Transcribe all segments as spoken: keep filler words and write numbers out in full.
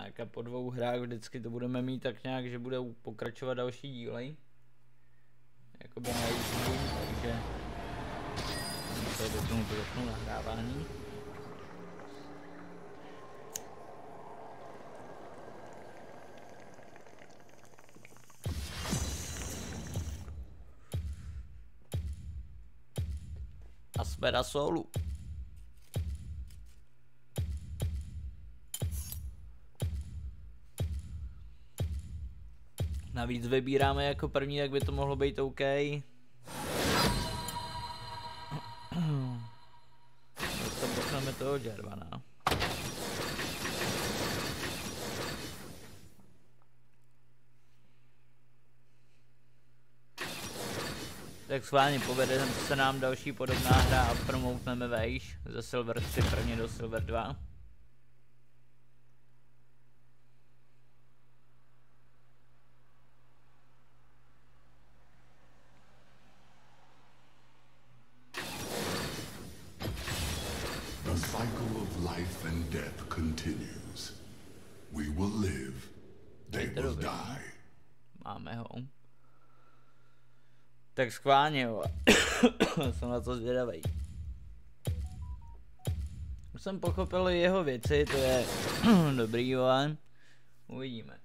Tak a po dvou hrách vždycky to budeme mít tak nějak, že bude pokračovat další díly. Jakoby na YouTube, takže to je vypnu, to vypnu nahrávání. A jsme na solu. Navíc vybíráme jako první, tak by to mohlo být OK. Tam pochneme toho Jarvana. Tak schválně povede se nám další podobná hra a promoutneme vejš ze Silver tři prvně do Silver dva. The cycle of life and death continues. We will live, they will die. Máme ho. Tak schválně, jo. Jsem na to zvědavej. Už jsem pochopil jeho věci, to je dobrý, ale uvidíme.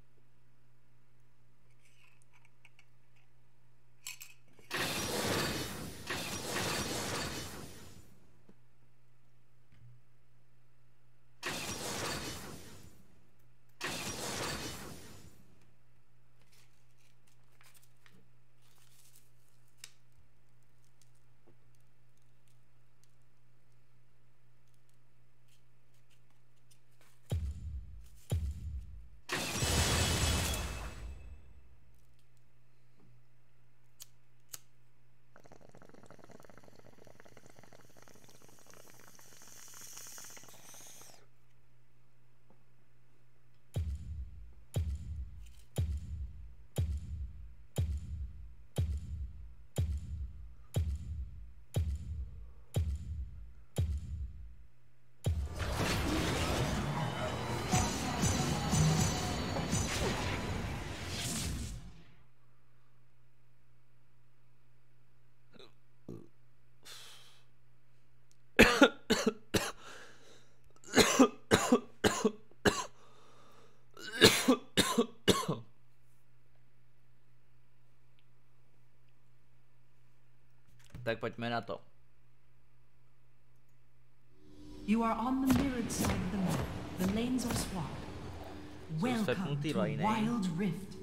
Tak pojďme na to. You are on the mirrored side of the map. The lanes are swapped. Welcome to Wild Rift.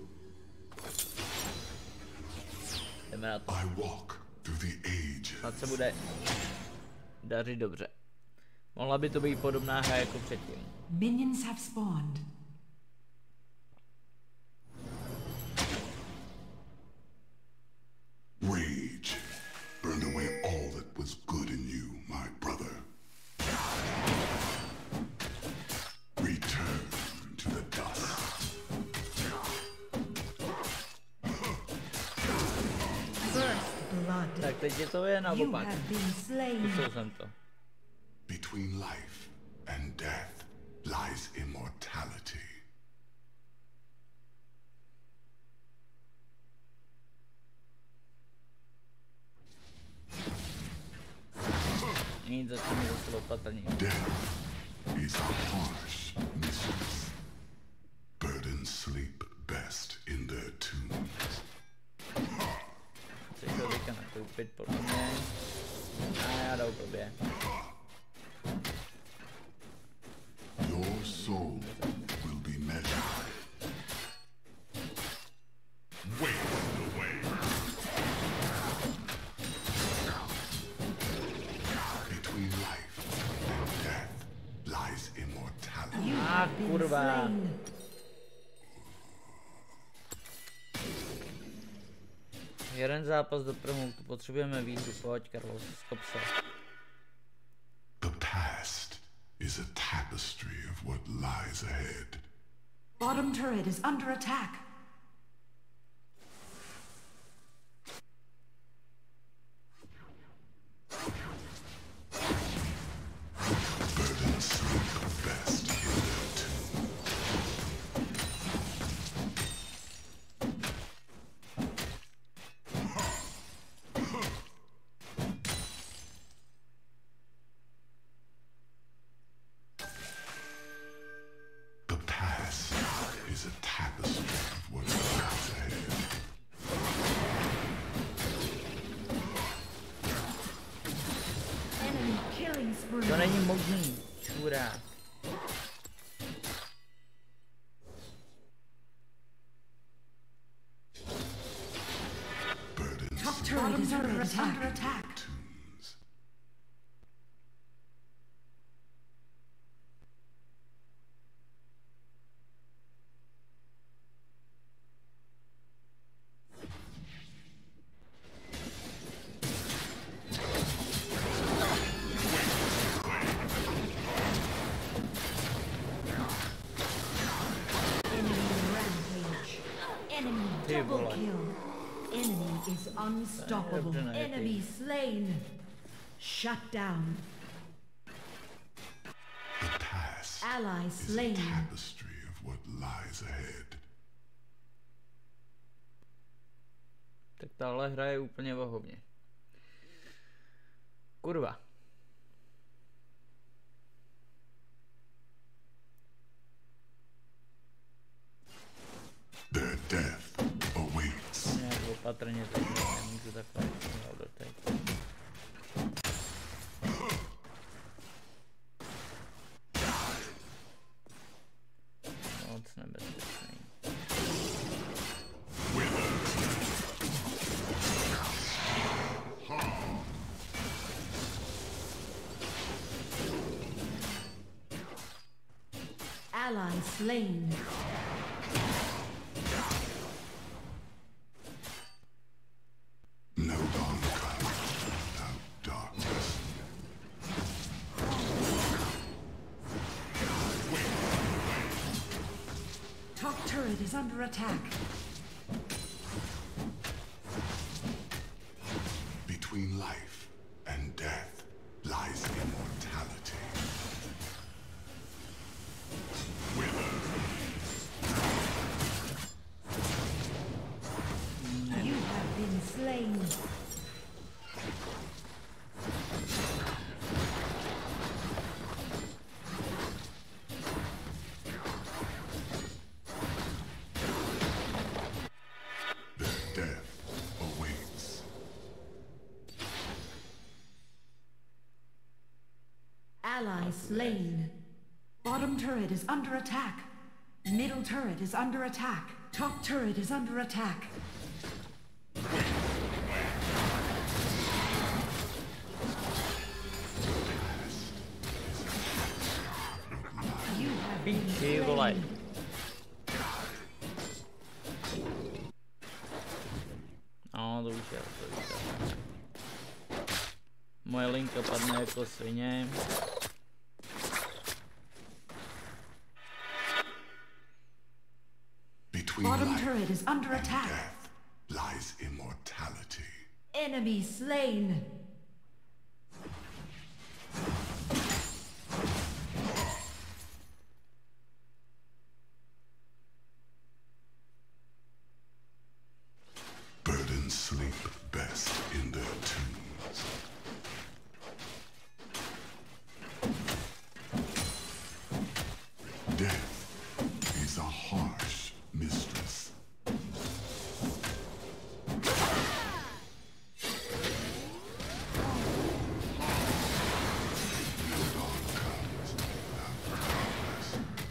Jdeme na to. I walk through the ages. Snad se bude dařit dobře. Mohla by to být podobná hra jako předtím. Minions have spawned. Rage burned away all that was good in you, my brother. Return to the dust. First blood. Tak teď je to je naopak. Zkusil jsem to. Between life and death lies immortality. Nic, začne zase opatrně. Death is a harsh mistress. Burdens sleep best in their tombs. Chci to teďka nakoupit podle mě. A já dal blbě. Your soul will be measured. Wait the way. Between life and death lies immortality. Ah, kurva. Jeden zápas do promotu, potřebujeme výhru, pojď Karlo, skop se. The past is a tapestry of what lies ahead. Bottom turret is under attack. Burdens sleep best in their tomb. možný, čurák. Top turret is under attack. Unstoppable. Enemy slain. Shut down. The past Ally is a slain. tapestry of what lies ahead. Tak tahle hra je úplně vohovně. Kurva. Their death awaits. Nějak opatrně teď nemůžu takhle měl doteď. Moc nebezpečný. Ally slain. No dawn comes without darkness. Top turret is under attack. Between life and death lies immortality. You have been slain. Their death awaits. Ally slain. Bottom turret is under attack. Middle turret is under attack. Top turret is under attack. You have been Piči, vole. slain. No, to už je, to už je. Moje linka padne jako svině. Between Bottom life turret is under and attack. death lies immortality. Enemy slain. Burdens sleep best in their tombs. Death is a harsh mistress. No dawn comes without darkness.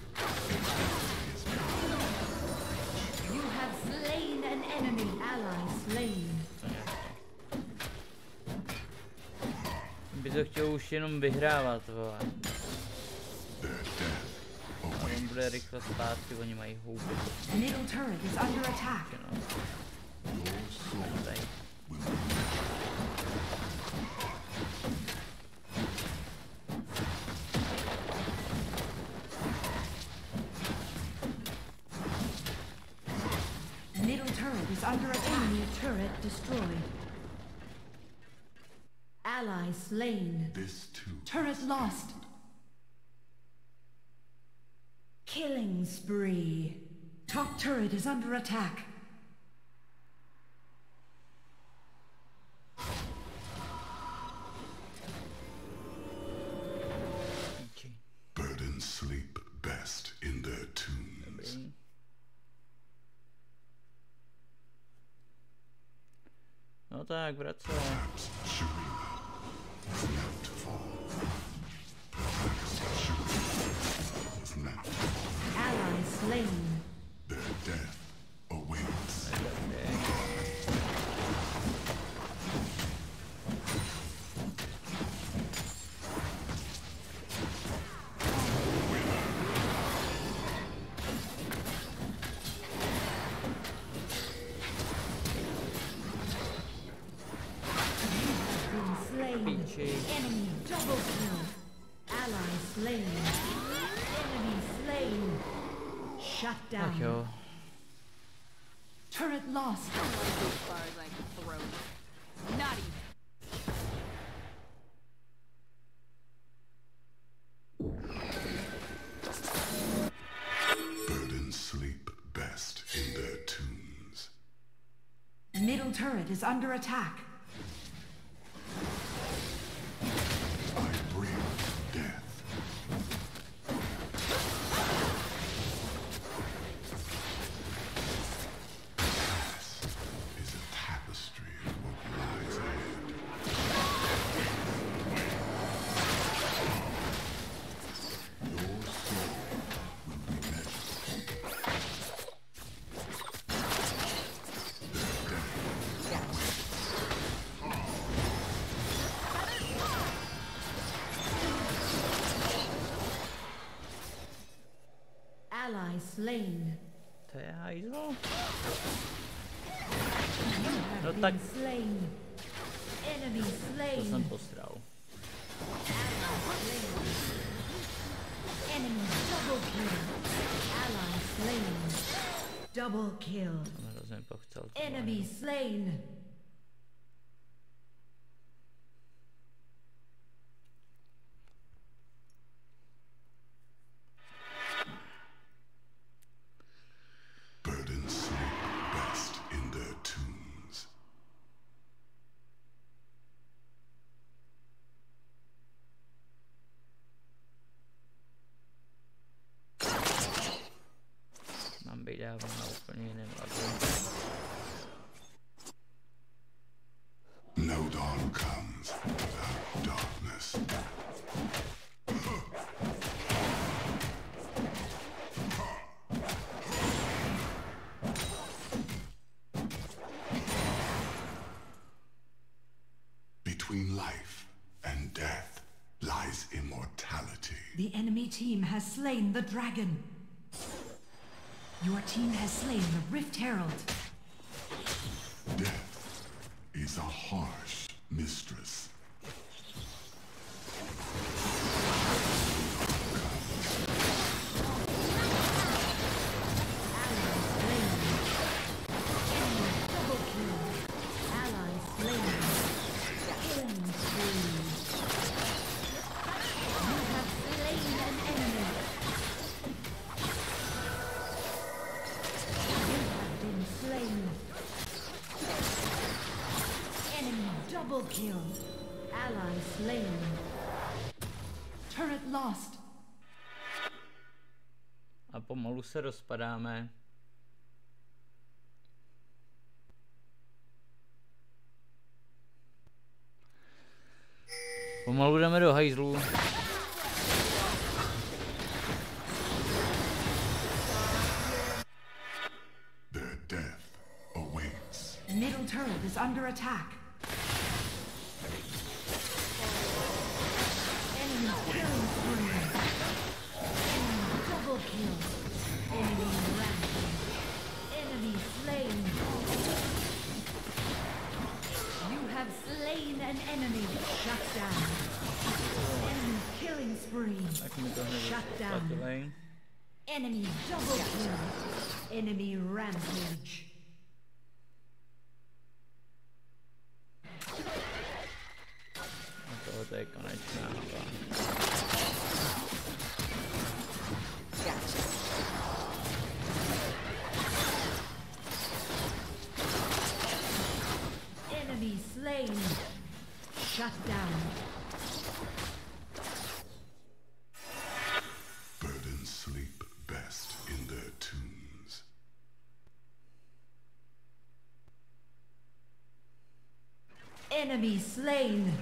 You have slain an enemy. Ally slain. By to chtěl už jenom vyhrávat, vole. Their death On awaits. bude rychle zpátky, oni mají houby. Middle turret is under attack. No. Your soul Tady. will Middle turret is under attack. Enemy turret destroyed. Ally slain. this too. Turret lost. Killing spree. Top turret is under attack. Píči. Burdens sleep best in their tombs. Dobrý. No tak, vracel. Perhaps Shurima is not to fall. radši. Enemy double kill. Ally slain. Enemy slain. Shut Tak down. jo. Turret lost. As far as I can throw you. Not even. Burdens sleep best in their tombs. Middle turret is under attack. I bring death. Past is a tapestry of what lies ahead. Your soul will be measured. Their death awaits. Ally slain. To je hajzlo. You have No been tak- slain. Enemy To slain. jsem posral. Enemy double kill. Ally slain. Double kill. Jsem hrozně pochcel. tu Enemy vojnu. slain. Burdens sleep best in their tombs. Mám být dávno na úplně jiném levelu. No dawn comes without darkness. Between life and death lies immortality. The enemy team has slain the dragon. Your team has slain the Rift Herald. Death is a harsh mistress. Double kill. Ally slain. Killing spree. You have slain an enemy. You have been slain. Enemy double kill. Ally slain. Turret lost. A pomalu se rozpadáme. Pomalu jdeme do hajzlu. Their death awaits. Middle turret is under attack. Enemy killing spree. Enemy double kill. Enemy rampage. Enemy slain. You have slain an enemy. Shut down. Enemy killing spree. Tak mi to hned Shut down. zaplatilej. Enemy double kill. Enemy rampage. A toho to je konečná hava. Enemy slain. Shut down. Burdens sleep best in their tombs. Enemy slain.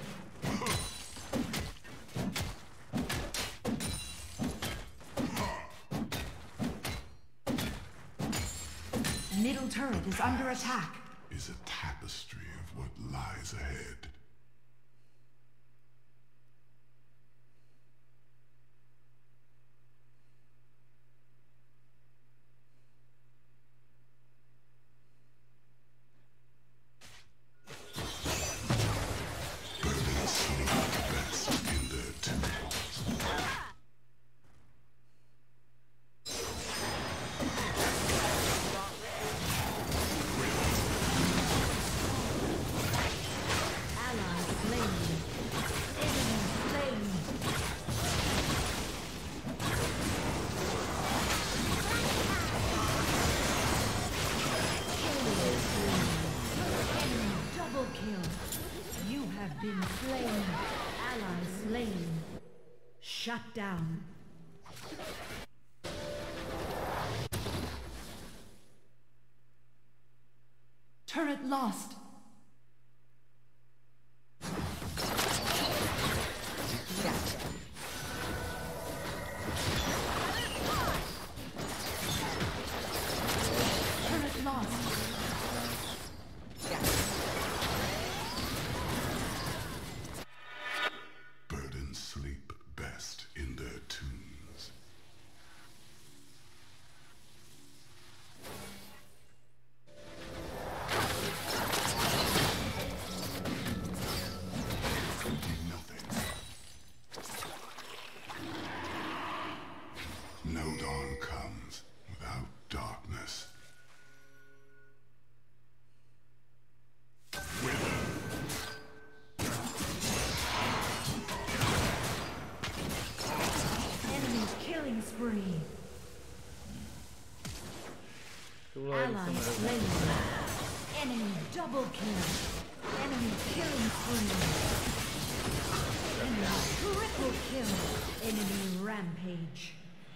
Middle turret is under attack. Is a tapestry of what lies ahead. Burdens sleep been slain. Ally slain. Shut down. Turret lost. Turret lost. Burdens sleep best in their tombs. No dawn comes without darkness. Enemies killing spree. Ally slain. Enemy double kill. Enemy killing spree. Enemy triple kill. Enemy rampage.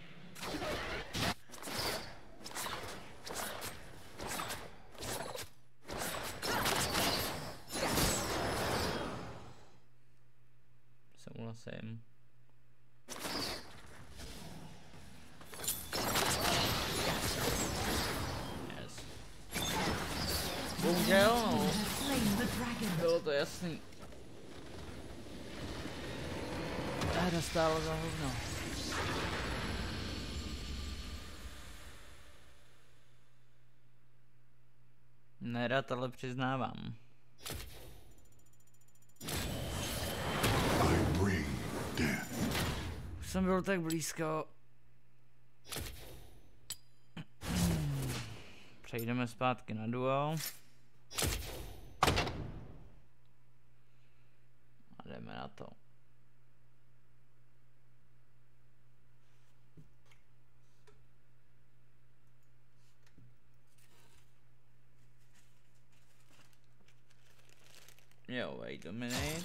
Souhlasím. Yes. Bohužel, no. Bylo to jasný. Hra stála za hovno. Nerad, ale přiznávám. I bring death. Už jsem byl tak blízko. Přejdeme zpátky na duo. A jdeme na to. Yo, wait a minute.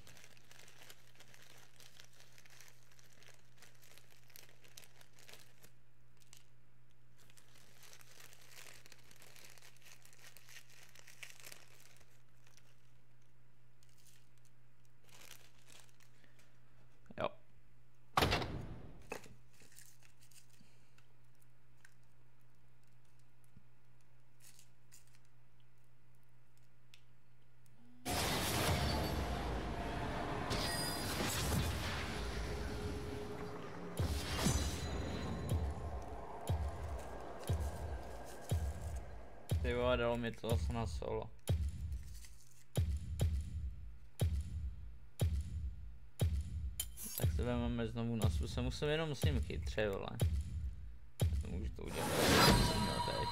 Jo. Ty vole, dalo mi to zase na solo. Tak se vezmeme znovu na svůj, se musím jenom s ním chytře, vole. Můžu to udělat, jsem měl teď.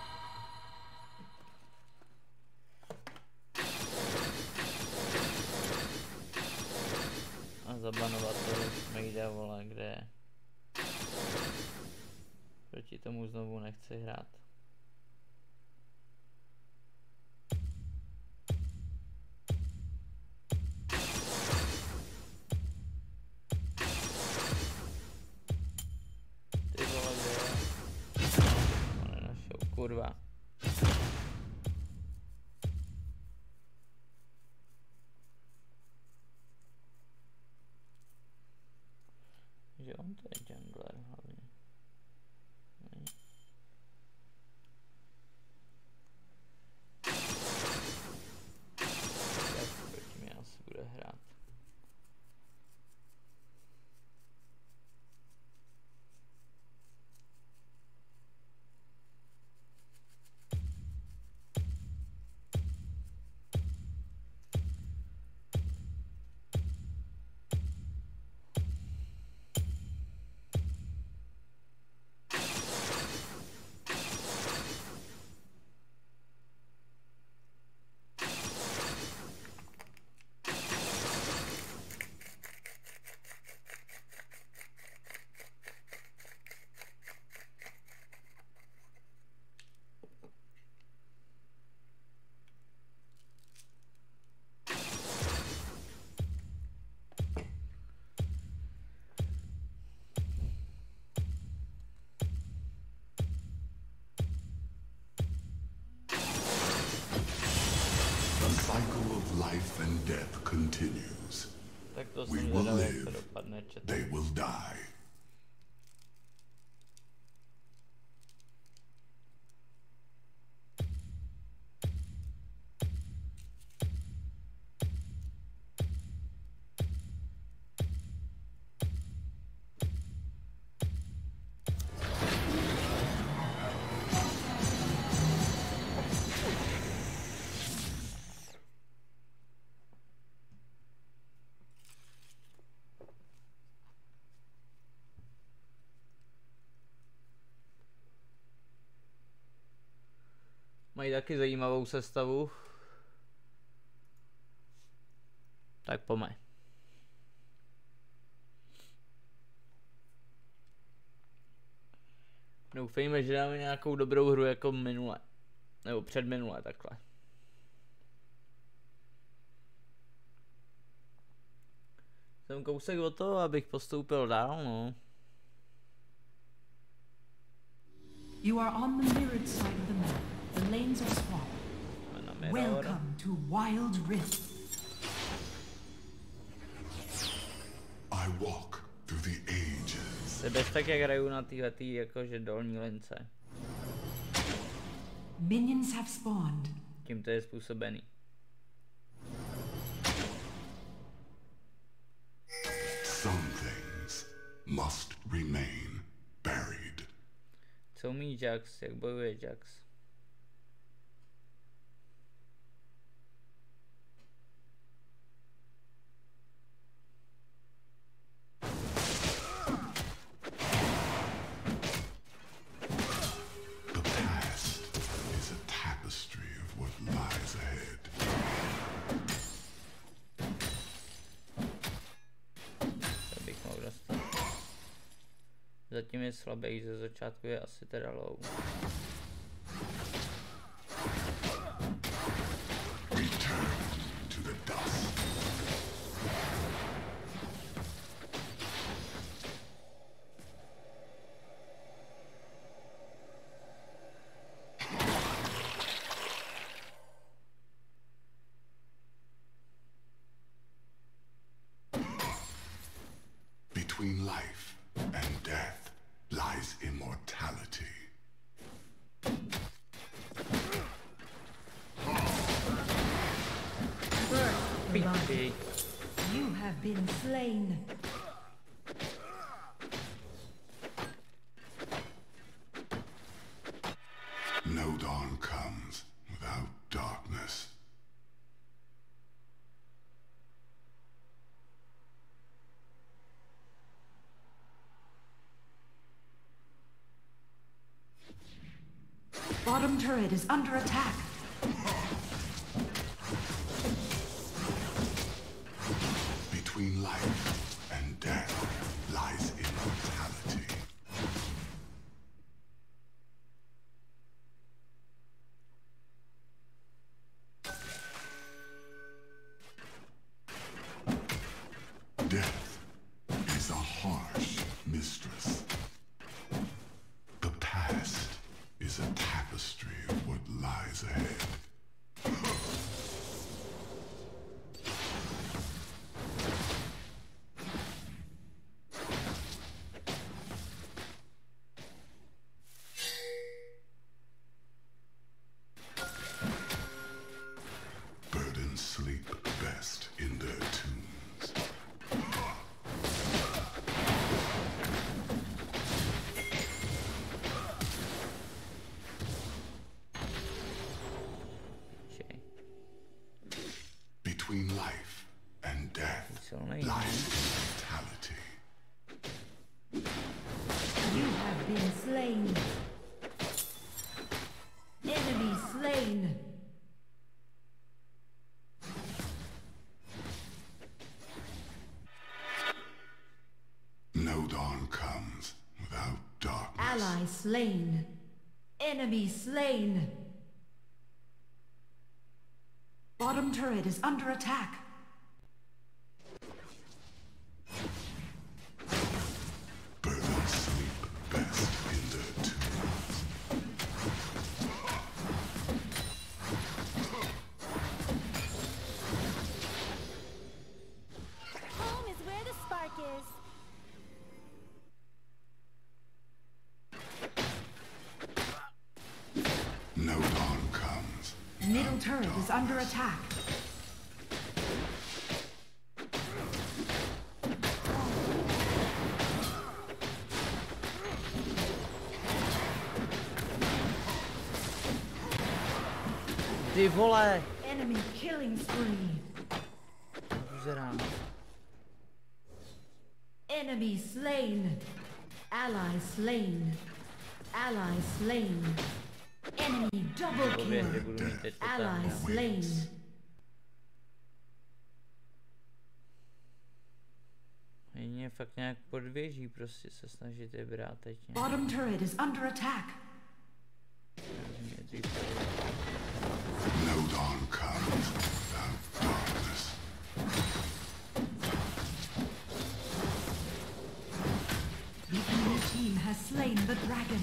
A zabanovat to Mejda, vole, kde je. Proti tomu znovu nechci hrát. Kurva. Že on to je jungler hlavně. Ne. Tak proti mě asi bude hrát. life and death continues. Tak to We jsem will zvědavý, jak to live. dopadne, čet. They will die. Mají taky zajímavou sestavu. Tak pojďme. Doufejme, že dáme nějakou dobrou hru jako minule. Nebo předminule takhle. Jsem kousek o to, abych postoupil dál, no. You are on the mirrored side of the map. The lanes are swamped. Na mirror. Welcome to Wild Rift. I walk through the ages. To je bez tak, jak hraju na téhletý jakože dolní lince. Minions have spawned. Tím to je způsobený. Some things must remain buried. Co umí Jax? Jak bojuje Jax? The past is a tapestry of what lies ahead. To bych mohl dostat. Zatím je slabý, ze začátku je asi teda low. Return to the dust. Between life and death lies immortality. First blood. Piči. You have been slain. No dawn comes without darkness. Bottom turret is under attack. Between life and death lies immortality. Death is a harsh mistress. The past is a tapestry of what lies ahead. Burdens sleep best in their tombs. Piči. Between life and death Silný, lies no. immortality. You have been slain. Enemy slain. No dawn comes without darkness. Ally slain. Enemy slain. Bottom turret is under attack. Burdens sleep best in their tombs. Middle turret is under attack. Ty vole! Enemy killing spree. Zerám. Enemy slain. Ally slain. Ally slain. Enemy double Době, že kill. budu mít teď Ally slain. Jedině fakt nějak podvěží, prostě se snažit je brát teď nějak. Bottom turret is under attack. No dawn comes without darkness. The enemy team has slain the dragon.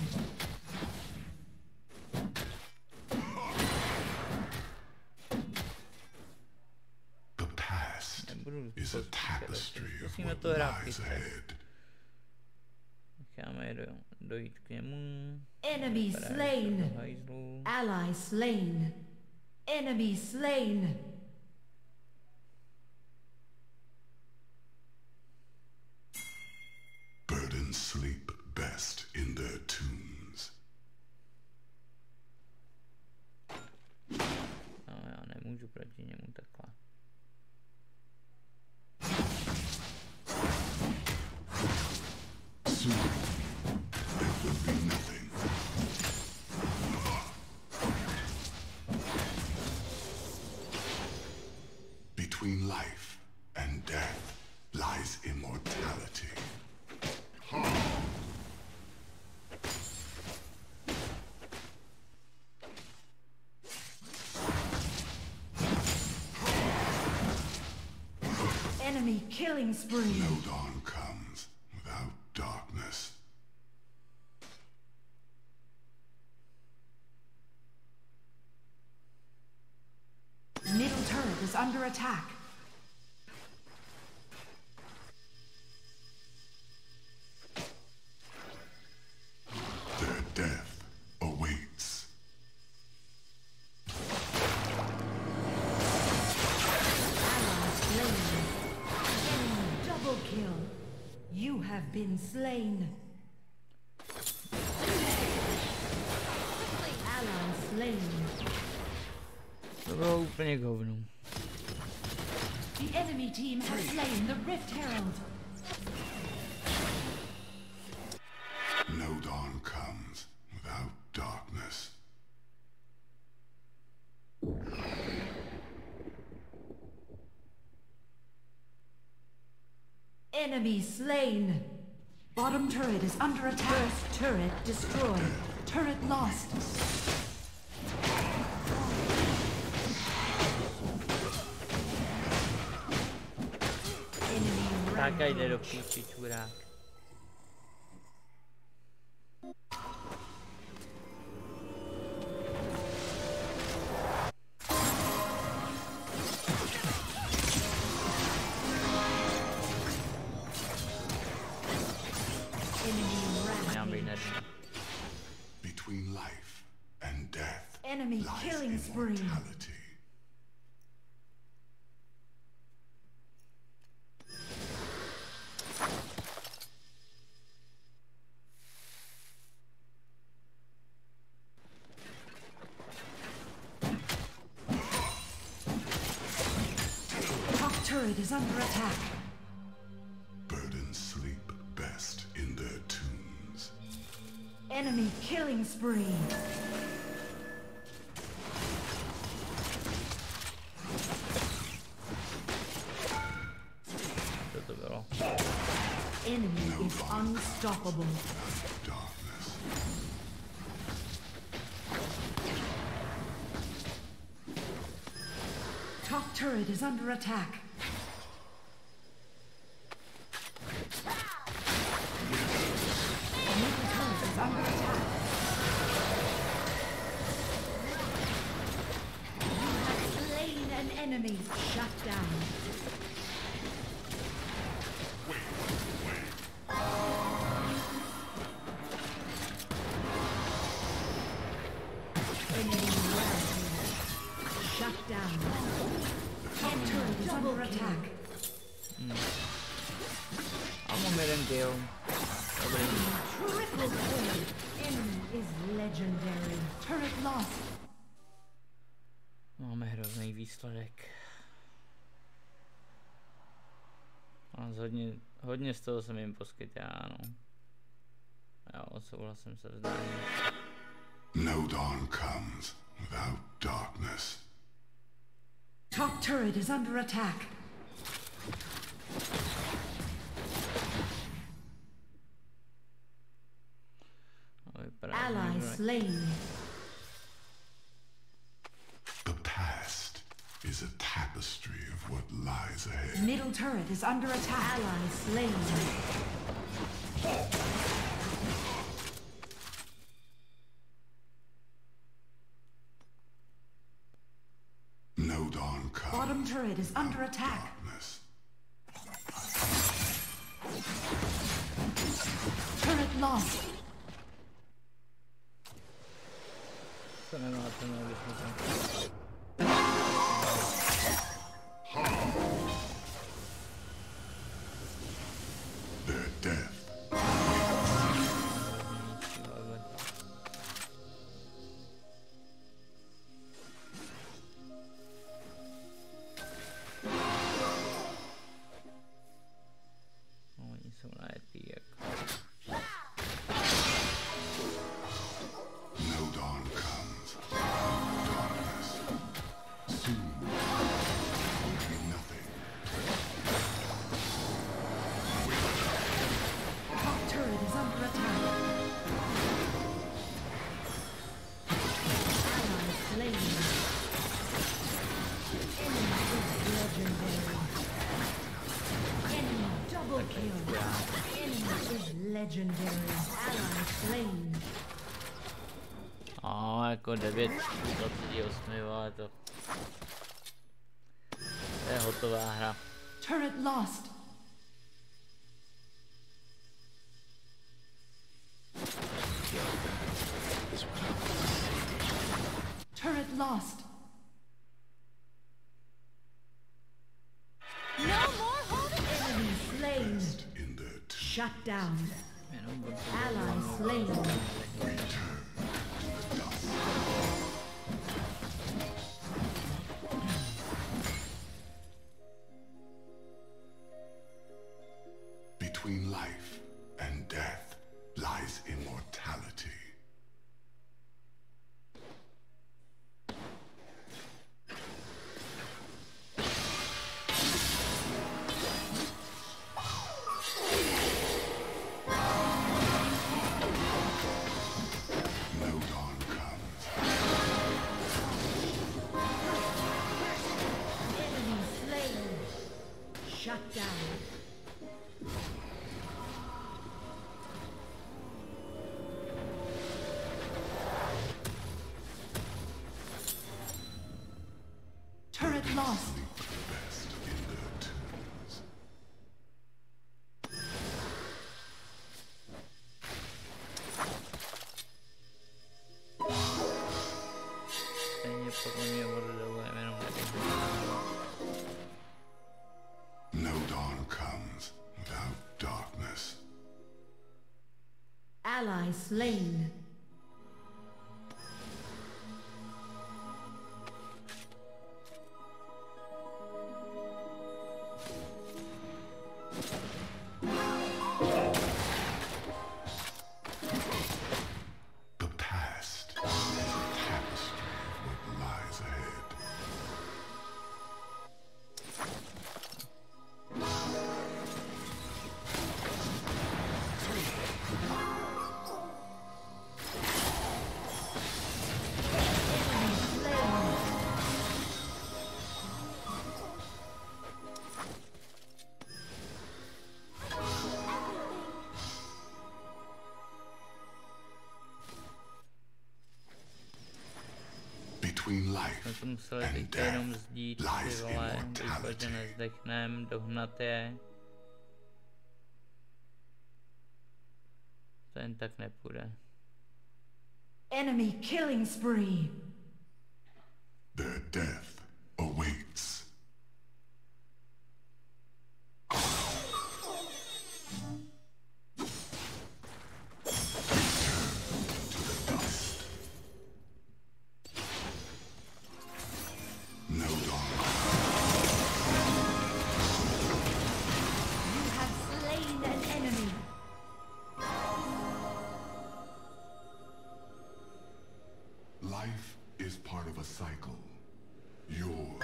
The past is a tapestry of Musíme what to hrát lies chytře. ahead. Necháme je do, dojít k němu. Enemy slain. Hajzlu. Ally slain. Enemy slain. Burdens sleep best in their tombs. No, já nemůžu proti němu takhle. Soon, there will be nothing. Between life and death lies immortality. Enemy killing spree. No dawn comes without darkness. Middle turret is under attack. Their death awaits. Ally slain. Enemy double kill. You have been slain. Ally slain. To bylo úplně govno. The enemy team has slain the Rift Herald. No dawn comes without darkness. Enemy slain. Bottom turret is under attack. First turret destroyed. Turret lost. Enemy Tak a jde do rampage. píči, čurák. Enemy Já bych rampage. nedal. Between life and death Enemy lies killing spree. immortality. Top turret is under attack. Burdens sleep best in their tombs. Enemy killing spree. Co to bylo? Enemy is unstoppable. Darkness. Top turret is under attack. Middle turret is under attack. You have slain an enemy. Shut down. Enemy rampage. down. Top turret is under attack. I'm on jeden kill. Dobrý. Triple kill. Enemy is legendary. Turret lost. Máme hrozný výsledek. A hodně, hodně z toho jsem jim poskyt, já no. Já souhlasím se vzdáním. No dawn comes without darkness. Top turret is under attack. Ally slain. The past is a tapestry of what lies ahead. Middle turret is under attack. Ally slain. No dawn comes. Bottom turret is under attack. Darkness. Turret lost. To nemá, to nemá, to Their death. Oni jsou najetý jako. No dawn comes. Darkness. Soon. Nothing. Top turret is under attack. Ally slain. Enemy is legendary. Enemy double kill. Enemy is legendary. Ally slain. A jako devět dvacet osm, vole, to. To je hotová hra. Turret lost. Turret lost. No more holding. Enemy slain. In the t- Shut down. Jenom bod- Ally slain. return to the dust. Between life and death lies immortality. No dawn comes. Enemy slain. Shut down. Turret lost. Best in the tombs. Stejně podle mě oddělujeme jenom nevím. No dawn comes without darkness. Ally slain. The past is a tapestry of what lies ahead. Between Jsme life to museli and teďka jenom death zdít, ty lies vole, doufat, že immortality. nezdechnem, dohnat je. To jen tak nepůjde. Enemy killing spree. Their death Life is part of a cycle. Yours.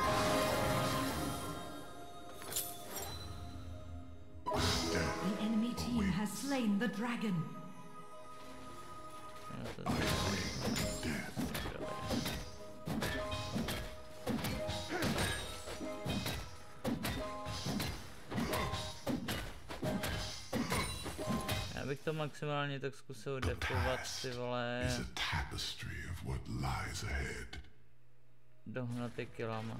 Death The enemy team has slain the dragon. death. Já bych to maximálně tak zkusil defovat, ty vole, Is a tapestry of what lies ahead. dohnat ty killama.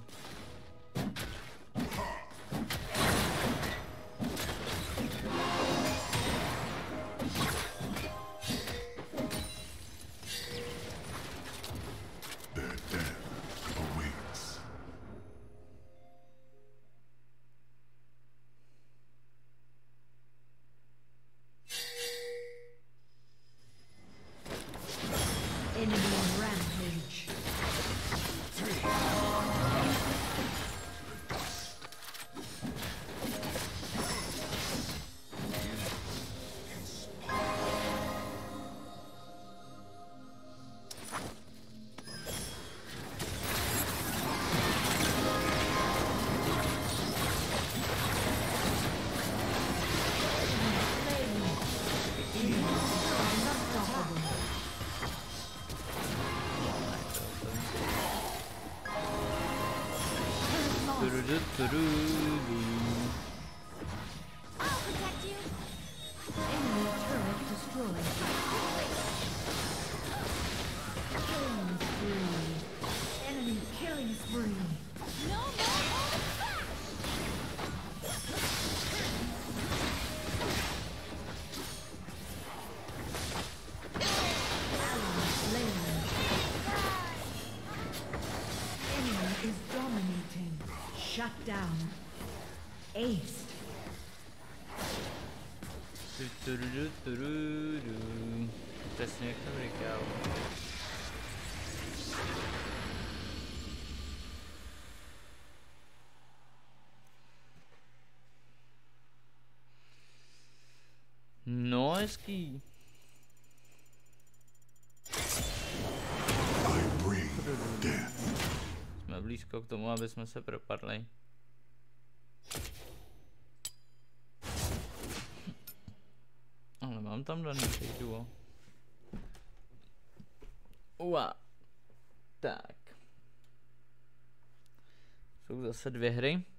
Their death awaits. Enemy rampage. Turudu, turudu. I'll protect you. Enemy turret destroyed. Killing spree. Enemy killing spree. No more holding back. Ally slain. Enemy is dominating. Shut down. Ace. Tu- turudu, turudu. Přesně jak jsem říkal. No, hezký. I bring death. Jsme blízko k tomu, aby jsme se propadli. Ale mám tam daný těch duo. Ua. Tak. Jsou zase dvě hry.